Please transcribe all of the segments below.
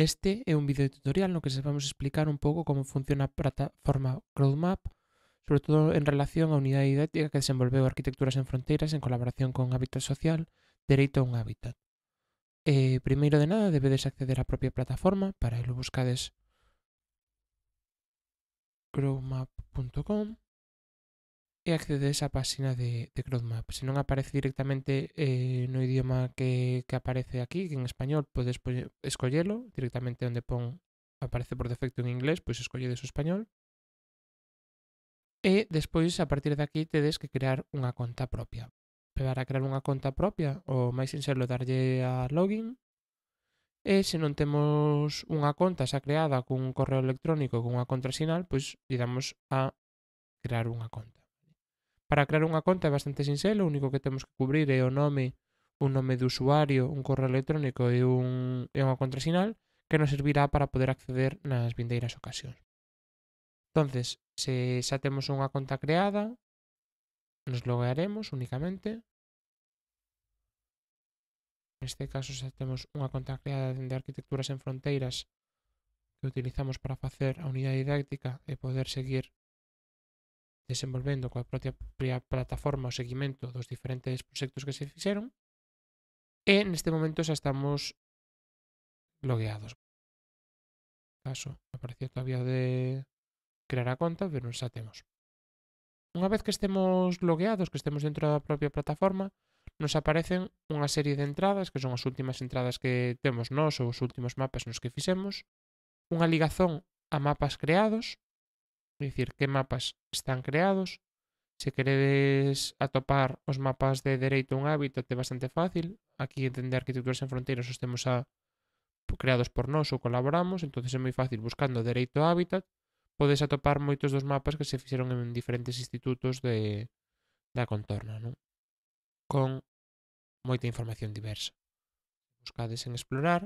Este é un vídeo tutorial no que se vamos explicar un pouco como funciona a plataforma CrowdMap, sobre todo en relación á unidade didáctica que desenvolveu Arquitecturas en Fronteiras en colaboración con Hábitat Social, Dereito a un Hábitat. Primeiro de nada, debedes acceder á propia plataforma, para elo buscades crowdmap.com e accedes á páxina de CrowdMap. Se non aparece directamente no idioma que aparece aquí, que en español, podes escollelo directamente onde aparece por defecto en inglés, pois escolledes o español. E despois, a partir de aquí, tedes que crear unha conta propia. Para crear unha conta propia, o máis sinxelo darlle a login. E se non temos unha conta xa creada cun correo electrónico con unha contrasinal, pois lle damos a crear unha conta. Para crear unha conta é bastante sinxelo, o único que temos que cubrir é o nome, un nome de usuario, un correo electrónico e unha contrasinal que nos servirá para poder acceder nas vindeiras ocasións. Entonces, se xa temos unha conta creada, nos loguearemos únicamente. Neste caso xa temos unha conta creada dende Arquitecturas en Fronteiras que utilizamos para facer a unidade didáctica e poder seguir desenvolvendo coa propia plataforma o seguimento dos diferentes proxectos que se fixeron. E neste momento xa estamos logueados. No caso, aparecía todavía de crear a conta, pero xa temos. Unha vez que estemos logueados, que estemos dentro da propia plataforma, nos aparecen unha serie de entradas, que son as últimas entradas que temos nós ou os últimos mapas nos que fixemos, unha ligazón a mapas creados, é dicir, que mapas están creados. Se queredes atopar os mapas de Dereito a un Hábitat é bastante fácil. Aquí dende Arquitecturas en Fronteiras os temos creados por nós ou colaboramos, entonces é moi fácil buscando Dereito a Hábitat podes atopar moitos dos mapas que se fixeron en diferentes institutos da contorna, non? Con moita información diversa. Buscades en explorar,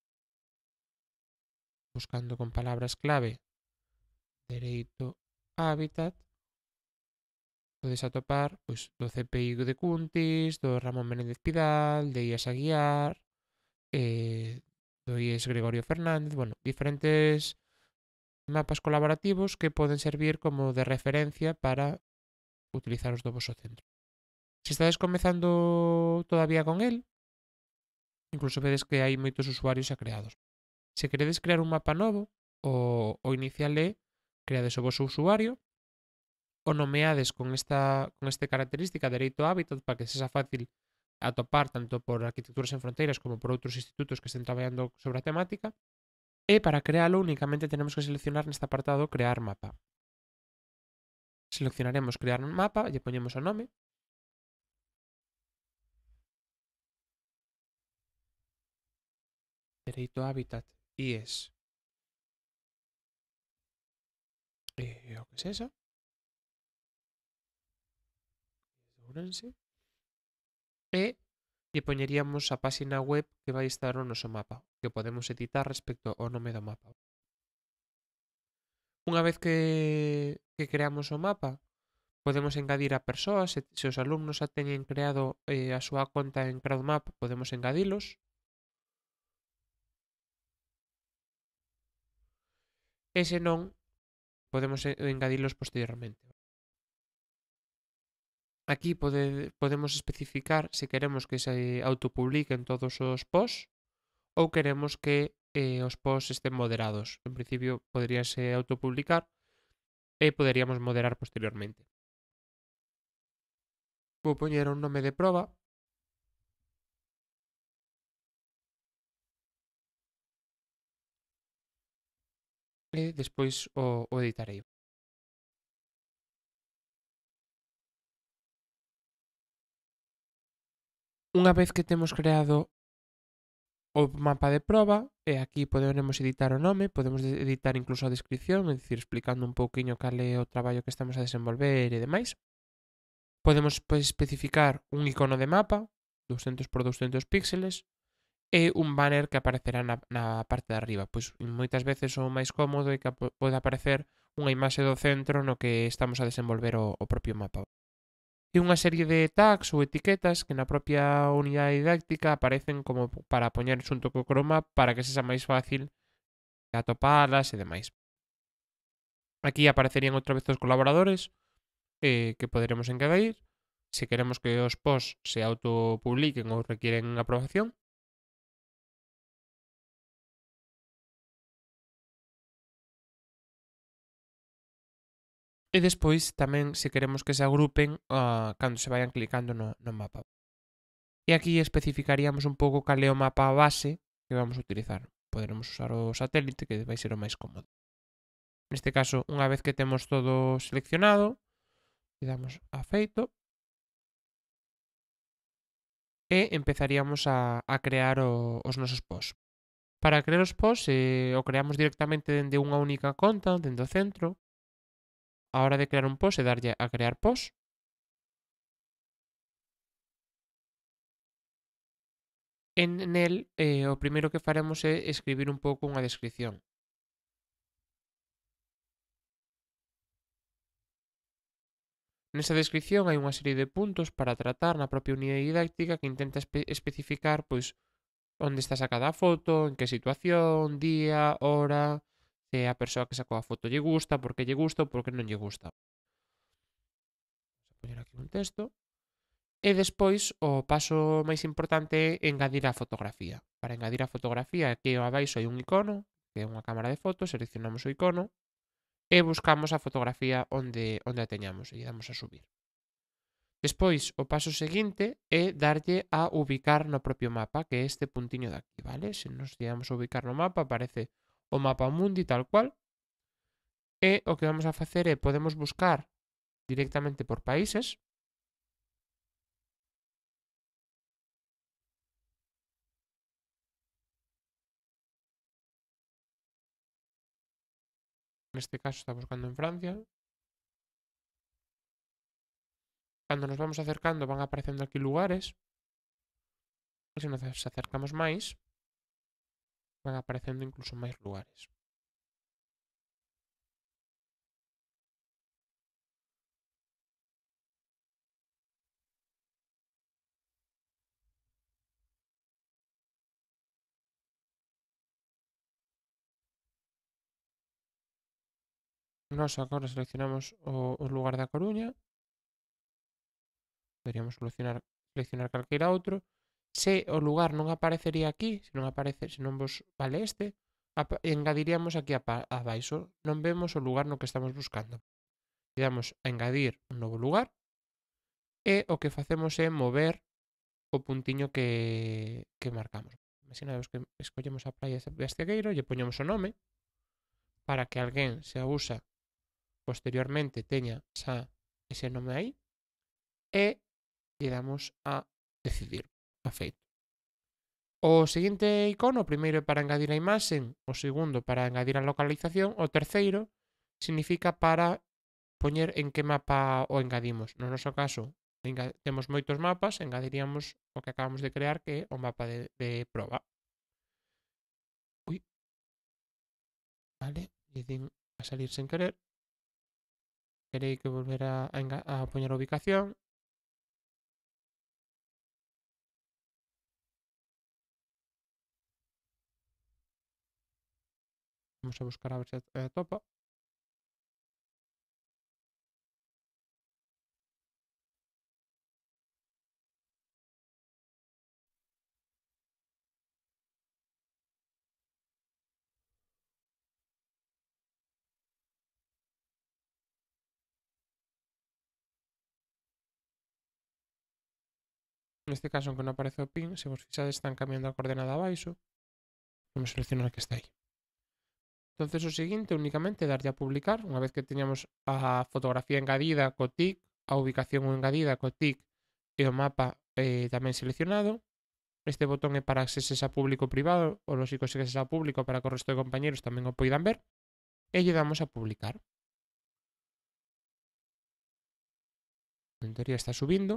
buscando con palabras clave Dereito a Hábitat, podes atopar pois, do CPI de Cuntis, do Ramón Menéndez Pidal, de IAS Aguiar, do IES Gregorio Fernández, bueno, diferentes mapas colaborativos que poden servir como de referencia para utilizar os do vosso centro. Se estades comezando todavía con el, incluso vedes que hai moitos usuarios xa creados. Se queredes crear un mapa novo, o inicial é creades o vosso usuario, o nomeades con este característica Dereito a Hábitat para que sexa fácil atopar tanto por Arquitecturas en Fronteiras como por outros institutos que estén traballando sobre a temática. E para crealo únicamente tenemos que seleccionar neste apartado Crear mapa. Seleccionaremos Crear mapa, lle poñemos o nome. Dereito a Hábitat IES. O que sexa. Ourense. E lle poñeríamos a páxina web que vai estar o noso mapa, que podemos editar respecto ao nome do mapa. Unha vez que creamos o mapa, podemos engadir a persoas, se os alumnos xa teñen creado a súa conta en CrowdMap, podemos engadilos. E se non, podemos engadilos posteriormente. Aquí podemos especificar se queremos que se autopubliquen todos os posts ou queremos que os posts estén moderados. En principio poderíase autopublicar e poderíamos moderar posteriormente. Vou poñer un nome de proba. E despois o editarei. Unha vez que temos creado o mapa de proba, e aquí poderemos editar o nome, podemos editar incluso a descripción, é dicir, explicando un pouquiño cal é o traballo que estamos a desenvolver e demais. Podemos especificar un icono de mapa, 200 por 200 píxeles, e un banner que aparecerá na parte de arriba. Pois moitas veces o máis cómodo é que pode aparecer unha imaxe do centro no que estamos a desenvolver o propio mapa. E unha serie de tags ou etiquetas que na propia unidade didáctica aparecen como para poñer xunto co CrowdMap para que sexa máis fácil atopalas e demais. Aquí aparecerían outra vez os colaboradores que poderemos engadir. Se queremos que os posts se autopubliquen ou requieren aprobación. E despois tamén se queremos que se agrupen cando se vayan clicando no mapa. E aquí especificaríamos un pouco cal é o mapa base que vamos a utilizar. Poderemos usar o satélite, que vai ser o máis cómodo. Neste caso, unha vez que temos todo seleccionado, le damos a feito e empezaríamos a crear os nosos posts. Para crear os posts o creamos directamente dende unha única conta, dende o centro. A hora de crear un post e darlle a crear post. Nel, o primeiro que faremos é escribir un pouco unha descripción. Nesa descripción hai unha serie de puntos para tratar na propia unidade didáctica que intenta especificar pois onde está sacada a foto, en que situación, día, hora, se a persoa que sacou a foto lle gusta, por que lle gusta ou por que non lle gusta. Vamos a poñer aquí un texto. E despois o paso máis importante é engadir a fotografía. Para engadir a fotografía aquí abaixo hai un icono, que é unha cámara de fotos, seleccionamos o icono e buscamos a fotografía onde a teñamos e damos a subir. Despois, o paso seguinte é darlle a ubicar no propio mapa, que é este puntiño de aquí, vale? Se nos damos a ubicar no mapa, aparece o mapa mundi tal cual. E o que vamos a facer é podemos buscar directamente por países. Neste caso está buscando en Francia. Cando nos vamos acercando van aparecendo aquí lugares. E se nos acercamos máis, van aparecendo incluso máis lugares. Nos agora seleccionamos o lugar da Coruña. Poderíamos seleccionar calqueira outro. Se o lugar non aparecería aquí, se non vos vale este, engadiríamos aquí abaixo. Non vemos o lugar no que estamos buscando. Le damos a engadir un novo lugar e o que facemos é mover o puntiño que marcamos. Imaginamos que escollemos a praia de Estegueiro, lle poñemos o nome para que alguén se a usa posteriormente teña xa ese nome aí e lle damos a decidir, a feito. O seguinte icono, o primeiro é para engadir a imaxen, o segundo para engadir a localización, o terceiro significa para poñer en que mapa o engadimos. No noso caso, temos moitos mapas, engadiríamos o que acabamos de crear, que é o mapa de proba. Ui. Vale, lle din a salir sen querer. Terei que volver a poñer a ubicación. Vamos a buscar a ver se atopa. Neste caso, aunque non aparece o pin, se vos fixades están cambiando a coordenada abaixo. Vamos a seleccionar que está aí. Entonces o seguinte únicamente é darlle a publicar. Unha vez que teñamos a fotografía engadida co tic, a ubicación engadida co tic e o mapa tamén seleccionado. Este botón é para se sexa público ou privado, o lógico se sexa público para que o resto de compañeros tamén o poidan ver. E lle damos a publicar. En teoría está subindo.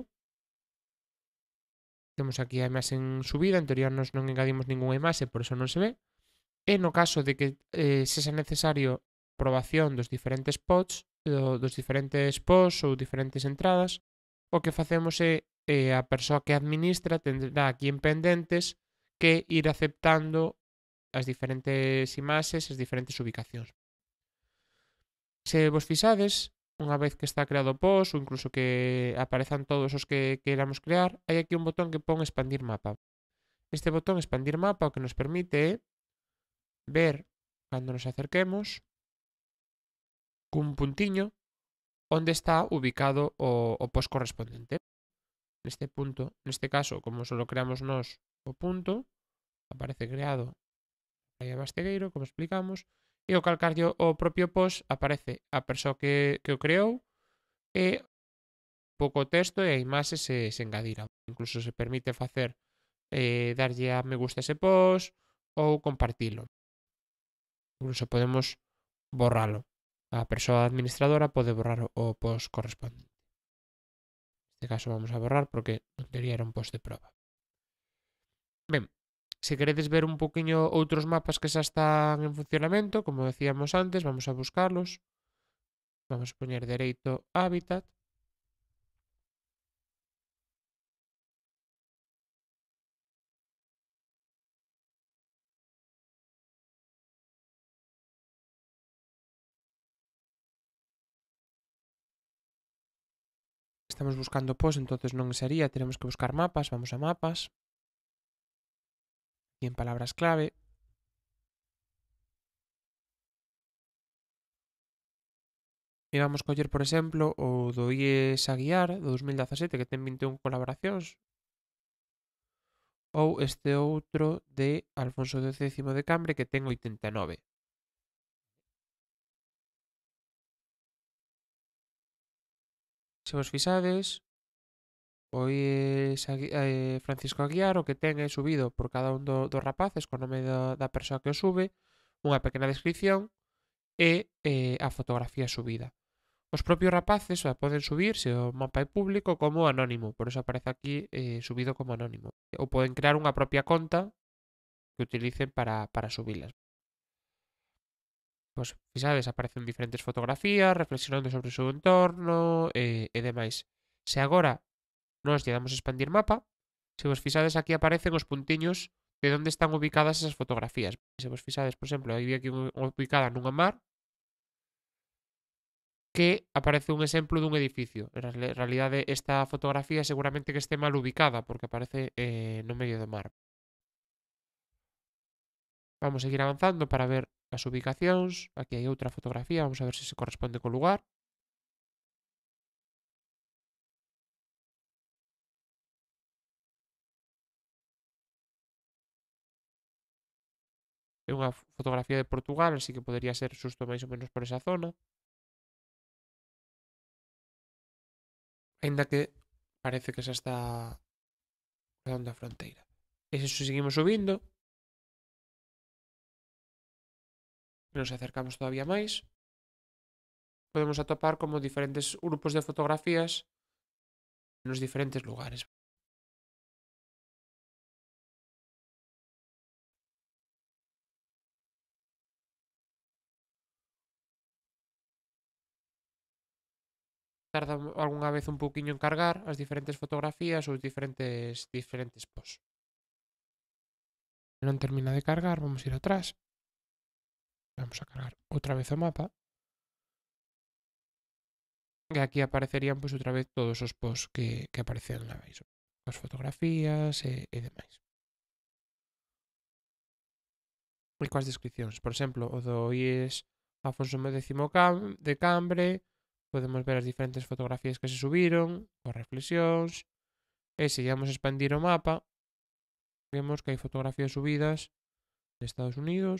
Temos aquí a imaxe en subida, en teoría nos non engadimos ningunha imaxe, por eso non se ve. E no caso de que sexa necesario probación dos diferentes posts, dos diferentes posts ou diferentes entradas, o que facemos é a persoa que administra tendrá aquí en pendentes que ir aceptando as diferentes imaxes, as diferentes ubicacións. Se vos fixades, unha vez que está creado o post ou incluso que aparezan todos os que queramos crear, hai aquí un botón que pon expandir mapa. Este botón expandir mapa o que nos permite é ver, cando nos acerquemos, cun puntiño onde está ubicado o post correspondente. Neste punto, neste caso, como só creamos nós o punto, aparece creado aí a Bastegueiro, como explicamos, e ao calcarlle o propio post aparece a persoa que o creou e pouco texto e a imaxe se engadira. Incluso se permite facer darlle a me gusta ese post ou compartilo. Incluso podemos borralo. A persoa administradora pode borrar o post correspondente. Neste caso vamos a borrar porque non teria era un post de proba. Ben, se queredes ver un poquinho outros mapas que xa están en funcionamento, como decíamos antes, vamos a buscarlos. Vamos a poñer dereito hábitat. Estamos buscando post, entonces non sería, tenemos que buscar mapas, vamos a mapas. E en palabras clave. E vamos coller, por exemplo, o do IES a guiar, do 2017, que ten 21 colaboracións. Ou este outro de Alfonso X de Cambre, que ten 89. Se vos fixades, o IES Francisco Aguiar o que ten é subido por cada un dos rapaces, co nome da persoa que o sube, unha pequena descripción e a fotografía subida. Os propios rapaces poden subir, se o mapa é público, como anónimo. Por eso aparece aquí subido como anónimo. Ou poden crear unha propia conta que utilicen para subilas. Pois, fixades, aparecen diferentes fotografías, reflexionando sobre o seu entorno e demais. Se agora nós lle damos expandir mapa, se vos fixades aquí aparecen os puntiños de onde están ubicadas esas fotografías. Se vos fixades, por exemplo, aí aquí ubicada nunha mar, que aparece un exemplo dun edificio. En realidade, esta fotografía seguramente que este mal ubicada, porque aparece no medio do mar. Vamos a seguir avanzando para ver as ubicacións. Aquí hai outra fotografía, vamos a ver se se corresponde co lugar. É unha fotografía de Portugal, así que podería ser xusto máis ou menos por esa zona. Ainda que parece que xa está cruzando a fronteira. E se seguimos subindo, nos acercamos todavía máis, podemos atopar como diferentes grupos de fotografías nos diferentes lugares. Tarda algunha vez un pouquiño en cargar as diferentes fotografías ou os diferentes posts. Non termina de cargar, vamos ir atrás. Vamos a cargar outra vez o mapa. E aquí aparecerían pois outra vez todos os posts que aparecen abaixo. As fotografías e demais. E coas descripcións. Por exemplo, o do IES Afonso X de Cambre. Podemos ver as diferentes fotografías que se subiron, coas reflexións. E se íamos expandir o mapa, vemos que hai fotografías subidas de Estados Unidos.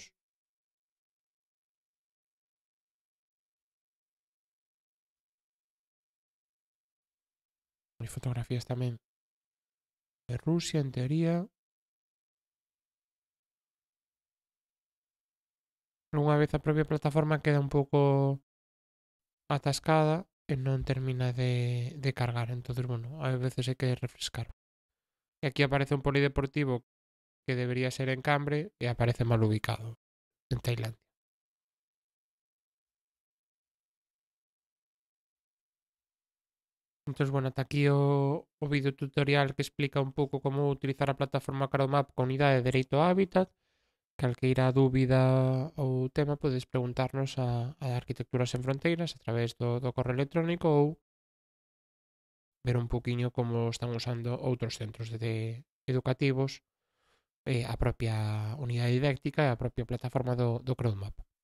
Hai fotografías tamén de Rusia, en teoría. Algunha vez a propia plataforma queda un pouco atascada e non termina de cargar. Entonces, bueno, a veces hai que refrescar. E aquí aparece un polideportivo que debería ser en Cambre e aparece mal ubicado, en Tailandia. Entón, bueno, ata aquí o vídeo tutorial que explica un pouco como utilizar a plataforma CrowdMap con unidade de dereito a hábitat. calqueira dúbida ou tema podes preguntarnos a Arquitecturas Sen Fronteiras a través do correo electrónico ou ver un poquinho como están usando outros centros educativos, a propia unidade didáctica e a propia plataforma do CrowdMap.